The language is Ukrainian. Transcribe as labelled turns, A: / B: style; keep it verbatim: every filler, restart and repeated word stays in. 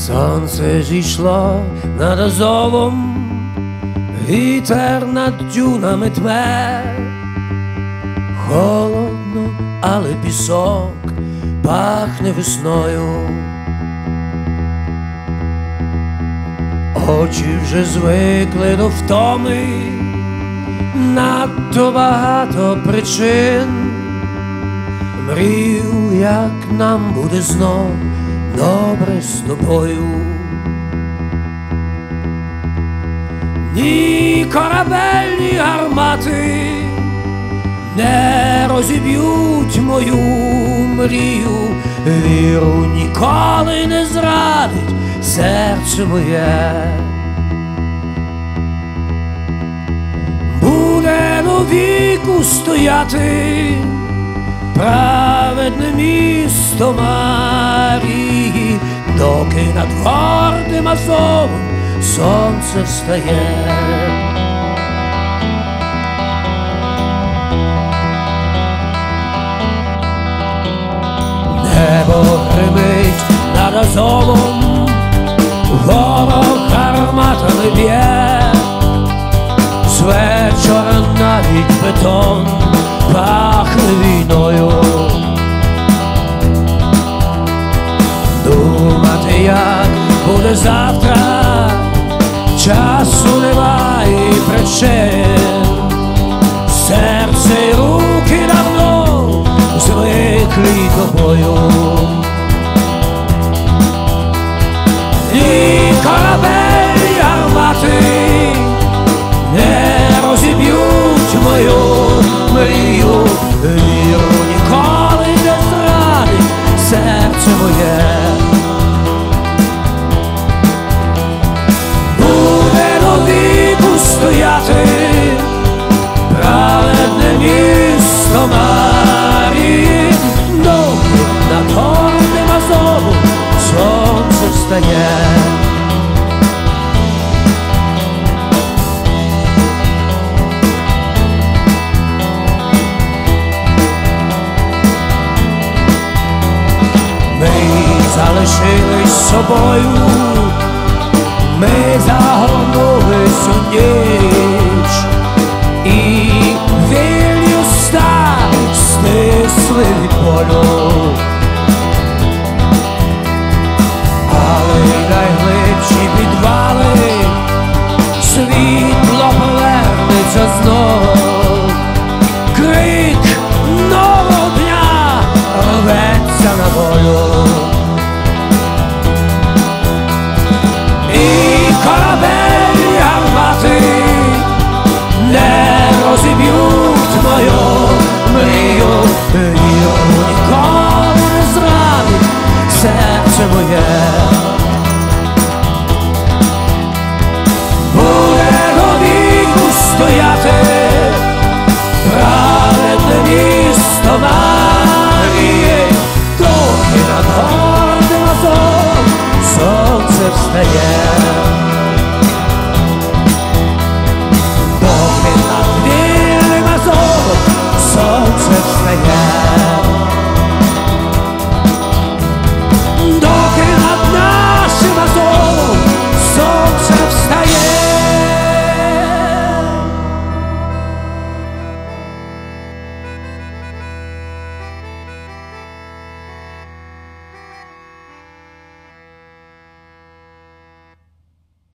A: Сонце зійшло над Азовом, вітер над дюнами тме. Холодно, але пісок пахне весною. Очі вже звикли до втоми, надто багато причин. Мрію, як нам буде знов добре з тобою. Ні корабельні гармати не розіб'ють мою мрію. Віру ніколи не зрадить серце моє. Буде довіку стояти праведне місто Марії, доки над гордим Азовом сонце встає. Небо гримить над Азовом, ворог гарматами б'є. З вечора навіть бетон пахне війною. Думати, як буде завтра, часу немає і причин. Серце й руки давно звиклі тобою. І корабель гармати не розіб'ють мою мрію. Віру ніколи не зрадить серце моє. Буде довіку стояти праведне місто Марії, доки над гордим Азовом сонце встає. Залишились собою, ми загорнулись у ніч, і вільні уста стисли від болю. Але й найглибші підвали світло повернеться знов. Крик нового дня рветься на волю. Корабель гармати не розіб'ють мою мрію. Віру ніколи не зрадить серце моє. Буде довіку стояти праведне місто Марії, доки над гордим Азовом сонце встає.